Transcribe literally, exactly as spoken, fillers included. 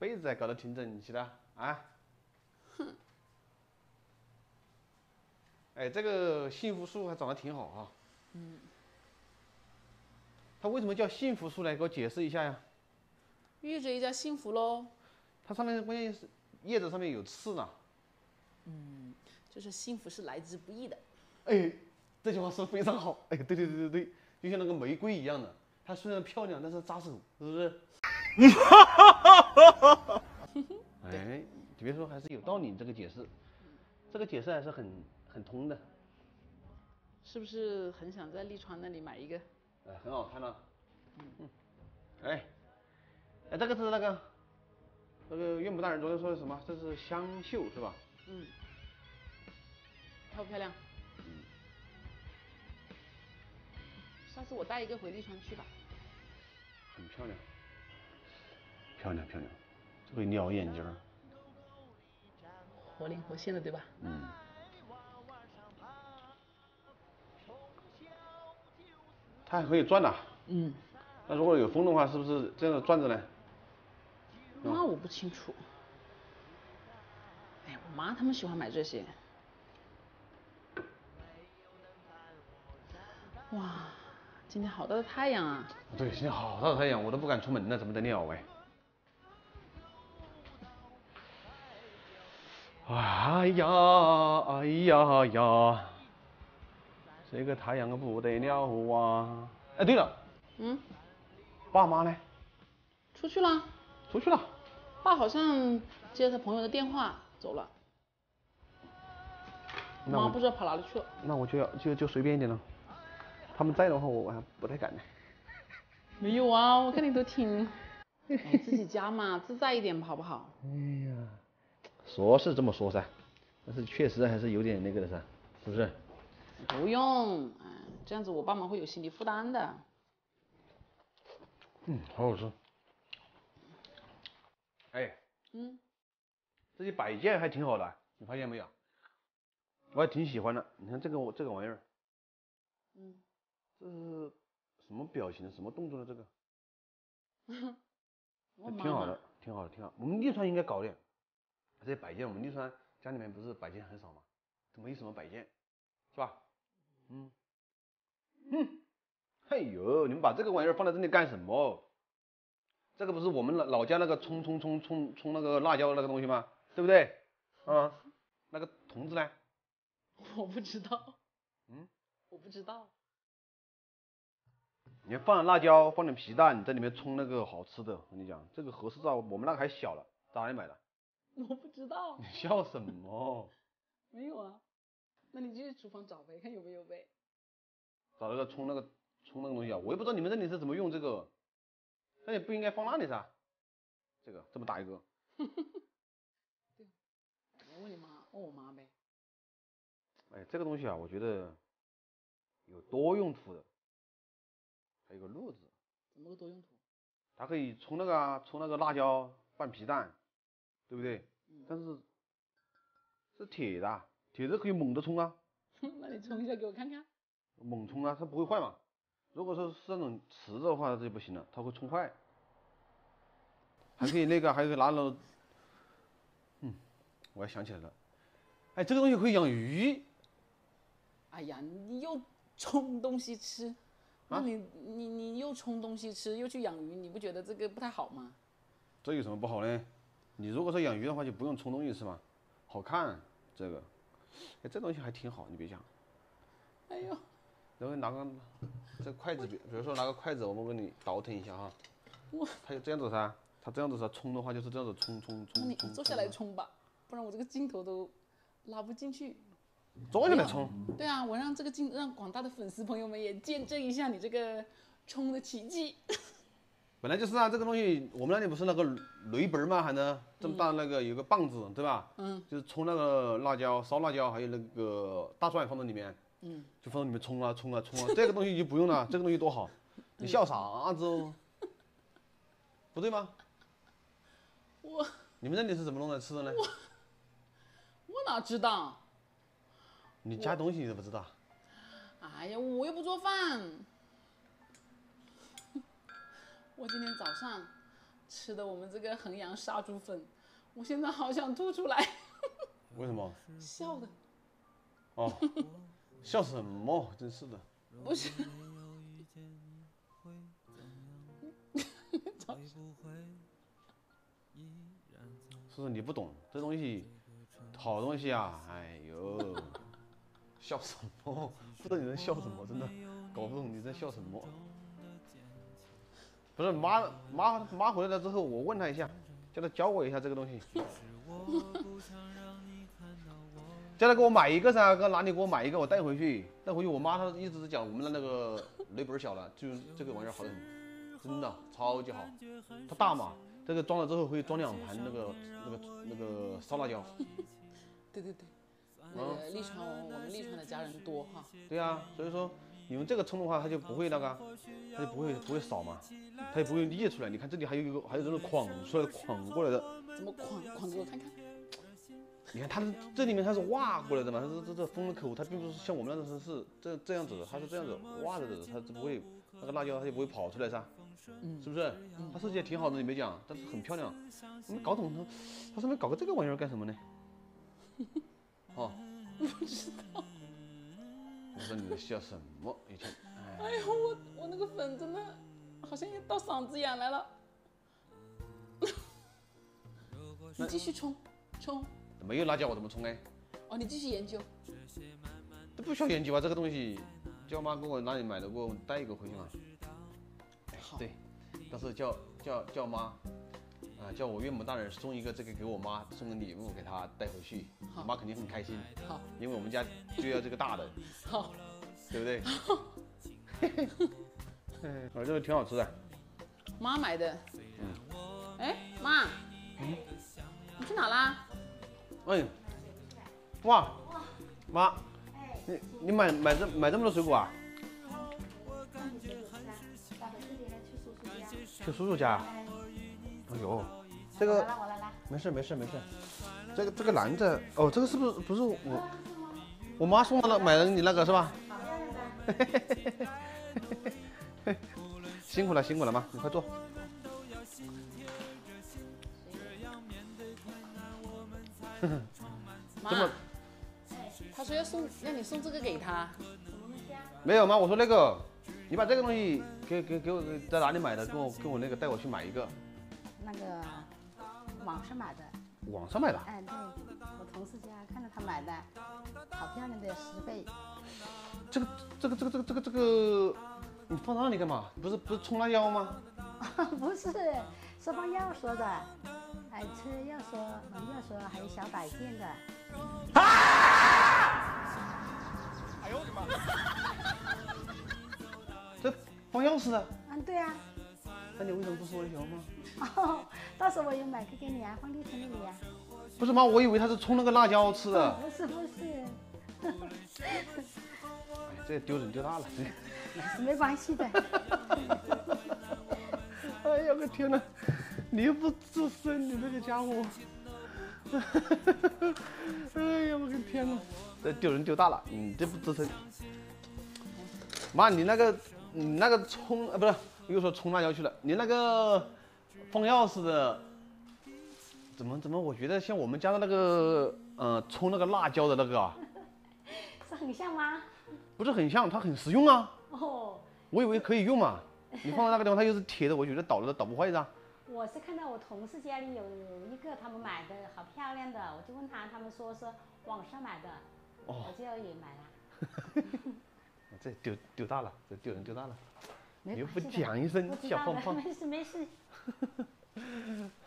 被子还搞得挺整齐的啊。 哼。 哎，这个幸福树还长得挺好啊。 嗯。 它为什么叫幸福树呢？给我解释一下呀。 寓着一家幸福喽。 它上面关键是叶子上面有刺呢。 嗯，就是幸福是来之不易的。 哎，这句话说的非常好。哎，对对对对对，就像那个玫瑰一样的，它虽然漂亮，但是扎手，是不是？哎，你别说，还是有道理。这个解释，这个解释还是很很通的。 是不是很想在利川那里买一个？ 哎，很好看啊。嗯。哎，哎，这个是那个那个岳母大人昨天说的什么？这是香绣是吧？ 嗯。漂不漂亮？ 嗯。 下次我带一个回利川去吧。 很漂亮，漂亮漂亮，这个鸟眼睛， 活灵活现的，对吧？ 嗯。它还可以转呐。 嗯。 那如果有风的话，是不是这样转着呢？ 那我不清楚。哎，我妈他们喜欢买这些。哇，今天好大的太阳啊！ 对，今天好大的太阳，我都不敢出门了，怎么得了哎？哎呀哎呀呀，这个太阳不得了啊！哎，对了， 嗯， 爸妈呢？ 出去了。 出去了。 爸好像接他朋友的电话走了。妈不知道跑哪里去了。 那我就要就就随便一点了。他们在的话，我还不太敢呢。 没有啊，我看你都挺，哎，自己家嘛，自在一点好不好？ 哎呀，说是这么说噻，但是确实还是有点那个的噻，是不是？ 不用，哎，这样子我爸妈会有心理负担的。 嗯，好好吃。哎。 嗯。 这些摆件还挺好的，你发现没有？我还挺喜欢的。你看这个我这个玩意儿， 嗯， 这是什么表情的？什么动作的？这个？ 我挺好的，挺好的，挺好。我们利川应该搞点这些摆件。我们利川家里面不是摆件很少吗？都没什么摆件，是吧？嗯。嗯。哎呦，你们把这个玩意儿放在这里干什么？这个不是我们老老家那个冲冲冲冲冲那个辣椒那个东西吗？对不对？啊，那个筒子呢？ 我不知道。 嗯。 我不知道。 你放点辣椒，放点皮蛋，在里面冲那个好吃的。我跟你讲，这个合适到我们那个还小了，在哪里买的？ 我不知道。 你笑什么？ 没有啊，那你就去厨房找呗，看有没有呗。 找那个冲那个冲那个东西啊，我也不知道你们这里是怎么用这个，那也不应该放那里噻。这个这么大一个。 对，我问你妈，问我妈呗。 哎，这个东西啊，我觉得有多用途的。还有个路子。 怎么个多用途？ 它可以冲那个啊，冲那个辣椒拌皮蛋，对不对？嗯。但是是铁的，铁的可以猛的冲啊。 那你冲一下给我看看。 猛冲啊，它不会坏嘛。如果说是那种瓷的话，这就不行了，它会冲坏。还可以那个，还可以拿了，嗯，我还想起来了，哎，这个东西可以养鱼。 哎呀，你又冲东西吃，那你、啊、你你又冲东西吃，又去养鱼，你不觉得这个不太好吗？ 这有什么不好呢？你如果说养鱼的话，就不用冲东西吃嘛，好看这个，哎，这东西还挺好，你别讲。 哎呦， 然后拿个这筷子，比比如说拿个筷子，我们给你倒腾一下哈。 我它就这样子噻，它这样子噻，冲的话就是这样子冲冲冲。 那你坐下来冲吧，不然我这个镜头都拉不进去。 坐下来冲。 对啊，我让这个镜，让广大的粉丝朋友们也见证一下你这个冲的奇迹。 本来就是啊，这个东西我们那里不是那个雷盆吗？还能这么大那个有个棒子，对吧？嗯。就是冲那个辣椒、烧辣椒，还有那个大蒜放在里面。嗯。就放在里面冲啊冲啊冲啊，这个东西就不用了，这个东西多好。你笑啥子哦？不对吗？ 我。 你们那里是怎么弄来吃的呢？ 我。我哪知道？ 你加东西你都不知道？ 哎呀，我又不做饭。我今天早上吃的我们这个衡阳杀猪粉，我现在好想吐出来。 为什么？ 笑的。 哦，笑什么？真是的。 不是。 是不是你不懂这东西？好东西啊！哎呦，笑什么？不知道你在笑什么，真的搞不懂你在笑什么。不是妈妈妈回来了之后，我问她一下，叫她教我一下这个东西。叫她给我买一个噻，搁哪里给我买一个，我带回去。带回去，我妈她一直讲我们的那个雷本小了，就这个玩意儿好得很，真的超级好。它大嘛，这个装了之后会装两盘那个那个那个烧辣椒。 对对对，那个利川，我们利川的家人多哈。 对啊，所以说你用这个冲的话，它就不会那个，它就不会不会少嘛，它也不会裂出来。你看这里还有一个还有这种框出来框过来的。 怎么框框给我看看？ 你看它这里面它是挖过来的嘛，它这这这封了口，它并不是像我们那种是这这样子的，它是这样子挖着的，它就不会那个辣椒它就不会跑出来噻。嗯，是不是？嗯、它设计也挺好的，你没讲，但是很漂亮。我们搞懂它，它上面搞个这个玩意儿干什么呢？哦， 不知道。 我说你笑什么？以前， 哎呦，我我那个粉真的好像要到嗓子眼来了。你继续冲冲。 没有辣椒我怎么冲哎？ 哦，你继续研究。 这不需要研究啊，这个东西叫妈给我哪里买的，给我带一个回去嘛。 好。 对，但是叫叫叫妈。啊，叫我岳母大人送一个这个给我妈，送个礼物给她带回去，我妈肯定很开心。 好，因为我们家就要这个大的。 好， 对不对？我这个挺好吃的。 妈买的。嗯。哎，妈。嗯。你去哪啦？ 哎。哇。妈。你你买买这买这么多水果啊？去叔叔家。哎呦，这个没事没事没事，这个这个篮子哦，这个是不是不是我我妈送的了，买了你那个是吧？辛苦了辛苦了妈，你快坐。 妈，他说要送让你送这个给他。 没有妈，我说那个，你把这个东西给给给我在哪里买的？跟我跟我那个带我去买一个。 那个网上买的， 网上买的？ 哎，对，我同事家看到他买的，好漂亮的十倍。 这个这个这个这个这个这个，你放那里干嘛？不是不是冲辣椒吗？ 不是，是放药说的，还吃药说，药说还有小摆件的。啊！ 哎呦我的妈！这放药吃的？ 嗯，对啊。 那你为什么不说一声吗？ 哦，到时候我有买个给你啊，放六层那里啊。 不是妈，我以为他是冲那个辣椒吃的。 不是不是。 哎，这丢人丢大了。 是没关系的。 哎呀我天哪，你又不自身，你这个家伙。哎呀我的天哪，这丢人丢大了，你这不自身。妈，你那个你那个冲啊不是。又说冲辣椒去了，你那个放钥匙的，怎么怎么？我觉得像我们家的那个，呃，冲那个辣椒的那个啊， 是很像吗？ 不是很像，它很实用啊。 哦。 我以为可以用嘛，你放到那个地方，它又是铁的，我觉得倒了都倒不坏的。 我是看到我同事家里有一个他们买的好漂亮的，我就问他，他们说是网上买的，哦、我就也买了。 这丢丢大了，这丢人丢大了。 你又不讲一声，小胖胖。 没事没事。